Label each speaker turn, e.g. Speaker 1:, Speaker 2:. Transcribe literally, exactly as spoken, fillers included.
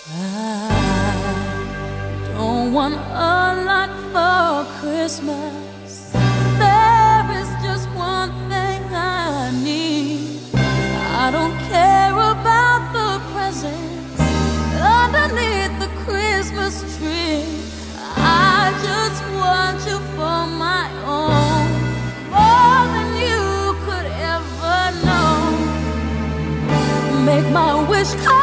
Speaker 1: I don't want a lot for Christmas. There is just one thing I need. I don't care about the presents underneath the Christmas tree. I just want you for my own, more than you could ever know. Make my wish come